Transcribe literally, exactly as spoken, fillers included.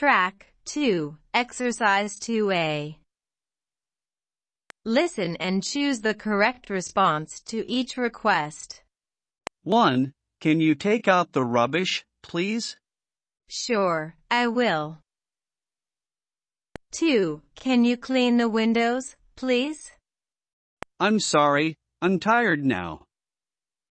Track two. Exercise two A. Listen and choose the correct response to each request. one. Can you take out the rubbish, please? Sure, I will. two. Can you clean the windows, please? I'm sorry, I'm tired now.